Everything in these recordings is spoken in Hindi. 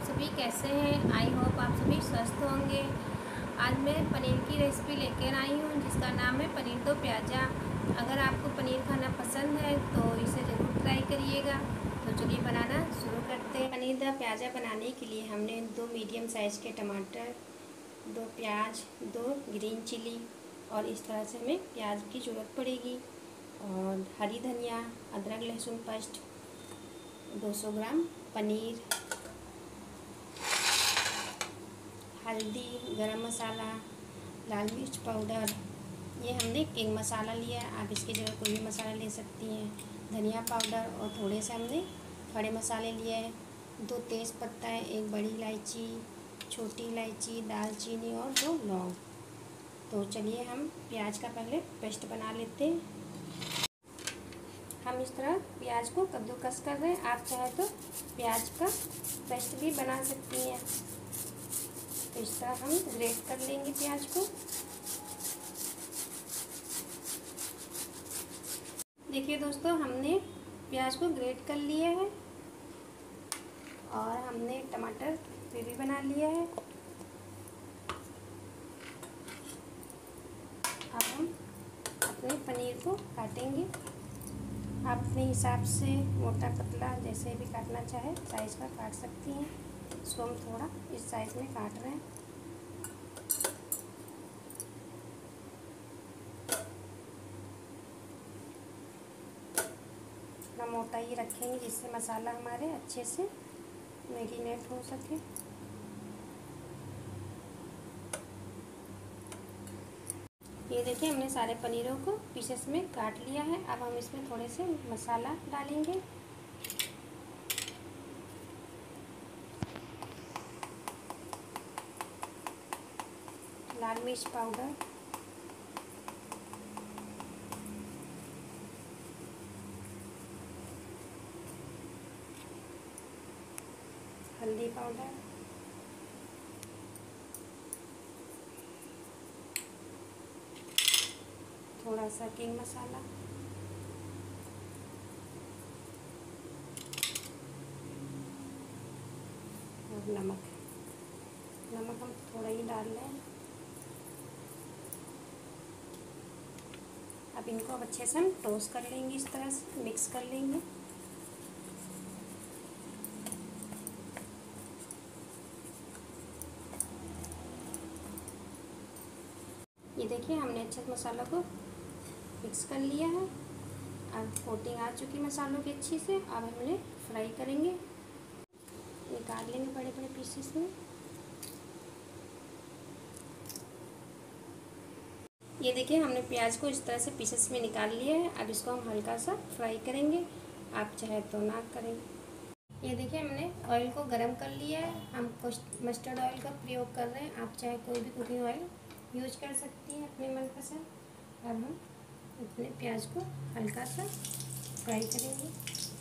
सभी कैसे हैं। आई होप आप सभी स्वस्थ होंगे। आज मैं पनीर की रेसिपी लेकर आई हूँ जिसका नाम है पनीर दो प्याज़ा। अगर आपको पनीर खाना पसंद है तो इसे ज़रूर ट्राई करिएगा। तो चलिए बनाना शुरू करते हैं। पनीर दो प्याज़ा बनाने के लिए हमने 2 मीडियम साइज़ के टमाटर, 2 प्याज, 2 ग्रीन चिली और इस तरह से हमें प्याज की ज़रूरत पड़ेगी। और हरी धनिया, अदरक लहसुन पेस्ट, 200 ग्राम पनीर, हल्दी, गरम मसाला, लाल मिर्च पाउडर, ये हमने किंग मसाला लिया है। आप इसकी जगह कोई भी मसाला ले सकती हैं। धनिया पाउडर और थोड़े से हमने खड़े मसाले लिए हैं। 2 तेज़ पत्ता है, 1 बड़ी इलायची, छोटी इलायची, दालचीनी और 2 लौंग। तो चलिए हम प्याज का पहले पेस्ट बना लेते हैं। हम इस तरह प्याज को कद्दूकस कर रहे हैं। आप चाहे तो प्याज का पेस्ट भी बना सकती हैं। तो इस तरह हम ग्रेट कर लेंगे प्याज को। देखिए दोस्तों, हमने प्याज को ग्रेट कर लिया है और हमने टमाटर प्यूरी बना लिया है। अब हम अपने पनीर को काटेंगे। आप अपने हिसाब से मोटा पतला जैसे भी काटना चाहे साइज़ का काट सकती हैं। इसको हम थोड़ा इस साइज़ में काट रहे हैं। थोड़ा मोटा ही रखेंगे जिससे मसाला हमारे अच्छे से मैरिनेट हो सके। ये देखिए, हमने सारे पनीरों को पीसेस में काट लिया है। अब हम इसमें थोड़े से मसाला डालेंगे। लाल मिर्च पाउडर, हल्दी पाउडर, थोड़ा सा किंग मसाला और नमक हम थोड़ा ही डाल रहे हैं। अब इनको अब अच्छे से हम टोस्ट कर लेंगे, इस तरह से मिक्स कर लेंगे। ये देखिए, हमने अच्छे से मसाला को मिक्स कर लिया है। अब कोटिंग आ चुकी मसालों की अच्छी से। अब हम इन्हें फ्राई करेंगे, निकाल लेंगे बड़े बड़े पीसेस में। ये देखिए, हमने प्याज को इस तरह से पीसेस में निकाल लिया है। अब इसको हम हल्का सा फ्राई करेंगे। आप चाहे तो ना करें। ये देखिए, हमने ऑयल को गरम कर लिया है। हम मस्टर्ड ऑयल का प्रयोग कर रहे हैं। आप चाहे कोई भी कुकिंग ऑयल यूज कर सकती हैं अपने मनपसंद। अब हम अपने प्याज को हल्का सा फ्राई करेंगे।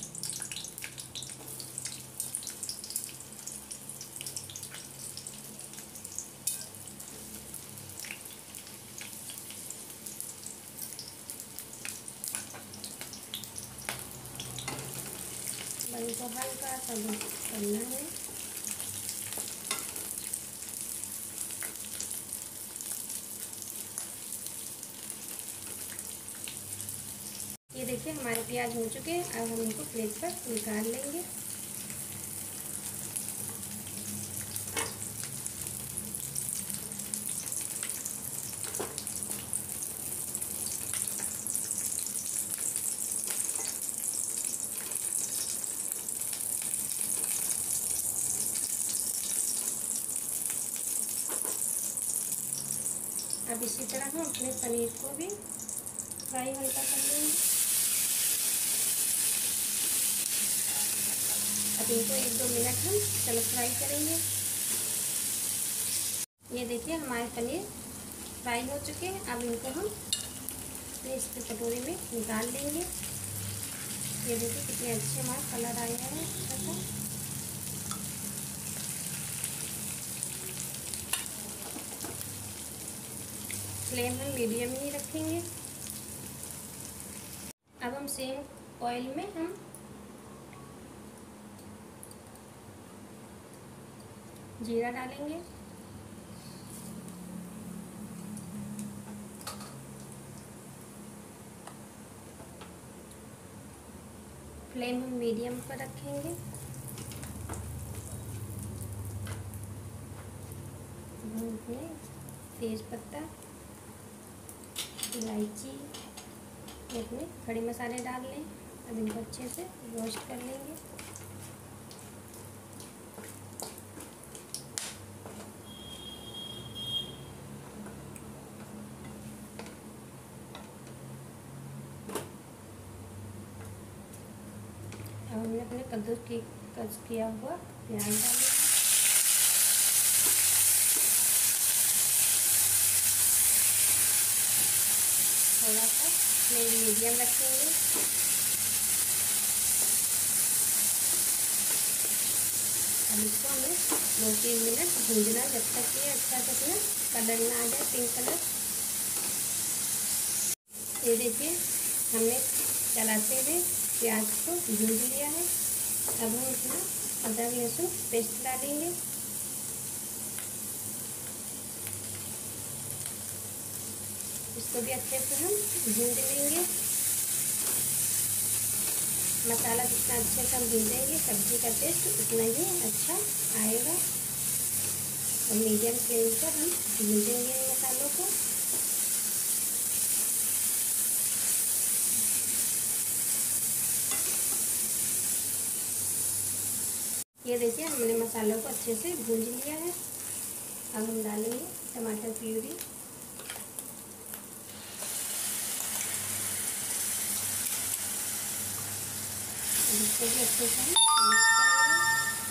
इनको हल्का सा करना है। ये देखिए, हमारे प्याज हो चुके हैं। अब हम इनको प्लेट पर निकाल लेंगे। अब इसी तरह हम अपने पनीर को भी फ्राई हल्का कर लेंगे। अब इनको 1-2 मिनट हम चलो फ्राई करेंगे। ये देखिए, हमारे पनीर फ्राई हो चुके हैं। अब इनको हम इस कटोरी में निकाल लेंगे। ये देखिए कितने अच्छे हमारे कलर आए हैं। फ्लेम हम मीडियम ही रखेंगे। अब हम सेम ऑयल में हम जीरा डालेंगे, फ्लेम हम मीडियम पर रखेंगे। इसमें तेज पत्ता, इलायची, अपने खड़े मसाले डाल लें। अब इनको अच्छे से रोस्ट कर लेंगे। अब हमने अपने कद्दूकस किया हुआ प्याज डालें। थोड़ा सा फ्लेम मीडियम रखेंगे। अब इसको हमें 2-3 मिनट भूनना, जब तक ये अच्छा से अपना कलर ना आ जाए, पिंक कलर। ये देखिए हमने चलाते हुए प्याज को भून लिया है। अब हम इसमें अदरक लहसुन पेस्ट डालेंगे। इसको भी अच्छे से हम भून लेंगे। मसाला जितना अच्छे से हम भूनेंगे, सब्जी का टेस्ट उतना ही अच्छा आएगा। और मीडियम फ्लेम पर हम भूनेंगे मसालों को। ये देखिए हमने मसालों को अच्छे से भून लिया है। अब हम डालेंगे टमाटर प्यूरी। इसको भी अच्छे से हम मिक्स करेंगे।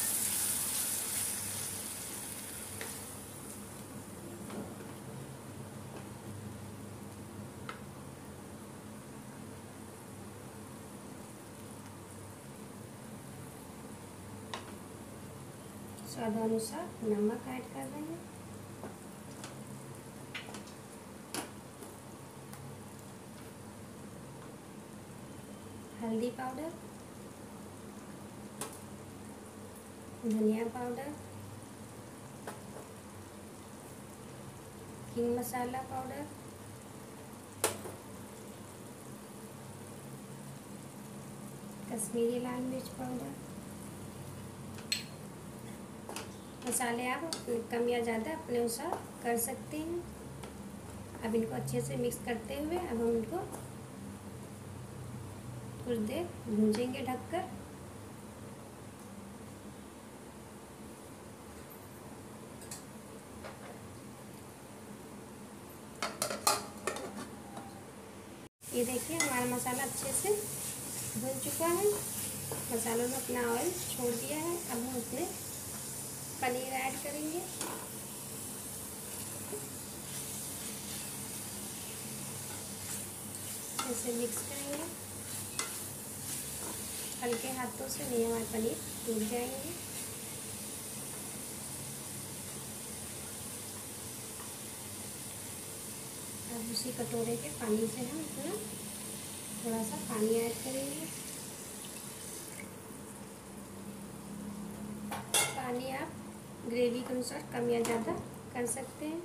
स्वादानुसार नमक ऐड कर रहे हैं। हल्दी पाउडर, धनिया powder, king masala powder, Kashmiri लाल मिर्च पाउडर। मसाले आप कम या ज़्यादा अपने अनुसार कर सकते हैं। अब इनको अच्छे से मिक्स करते हुए अब हम इनको कुछ देर भूंजेंगे ढककर। ये देखिए हमारा मसाला अच्छे से भून चुका है। मसालों ने अपना ऑयल छोड़ दिया है। अब हम उसमें पनीर ऐड करेंगे। इसे मिक्स करेंगे हल्के हाथों से, नहीं हमारे पनीर टूट जाएंगे। अब उसी कटोरे के पानी से हम अपना थोड़ा सा पानी ऐड करेंगे। पानी आप ग्रेवी के अनुसार कम या ज़्यादा कर सकते हैं।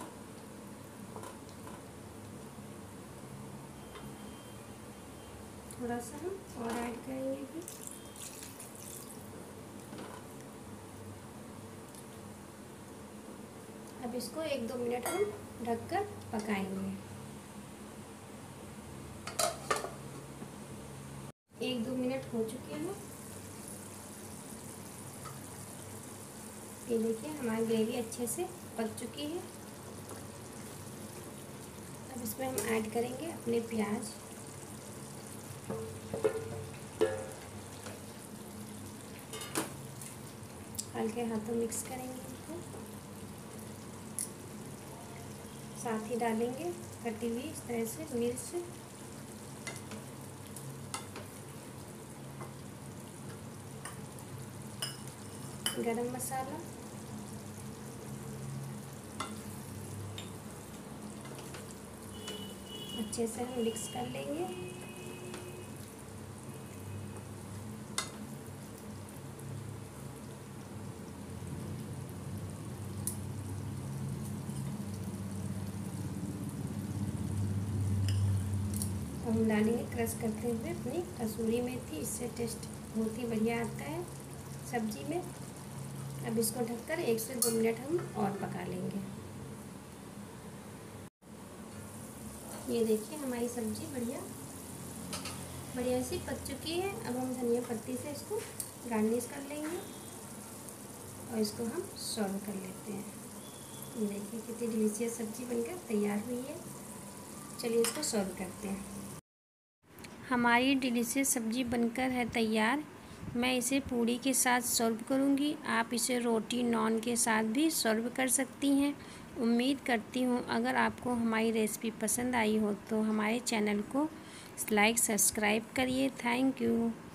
थोड़ा सा हम और ऐड करेंगे भी। अब इसको 1-2 मिनट हम ढककर पकाएंगे। 1-2 मिनट हो चुके हैं। ये देखिए हमारी ग्रेवी अच्छे से पक चुकी है। अब इसमें हम ऐड करेंगे अपने प्याज। हल्के हाथों मिक्स करेंगे इनको। साथ ही डालेंगे कटी हुई इस तरह से मिर्च, गरम मसाला, अच्छे से हम मिक्स कर लेंगे। हम डालेंगे क्रश करते हुए अपनी कसूरी मेथी। इससे टेस्ट बहुत ही बढ़िया आता है सब्जी में। अब इसको ढककर 1 से 2 मिनट हम और पका लेंगे। ये देखिए हमारी सब्जी बढ़िया सी पक चुकी है। अब हम धनिया पत्ती से इसको गार्निश कर लेंगे और इसको हम सर्व कर लेते हैं। ये देखिए कितनी डिलीशियस सब्जी बनकर तैयार हुई है। चलिए इसको सर्व करते हैं। हमारी डिलीशियस सब्जी बनकर है तैयार। मैं इसे पूड़ी के साथ सर्व करूंगी। आप इसे रोटी नान के साथ भी सर्व कर सकती हैं। उम्मीद करती हूँ अगर आपको हमारी रेसिपी पसंद आई हो तो हमारे चैनल को लाइक सब्सक्राइब करिए। Thank you.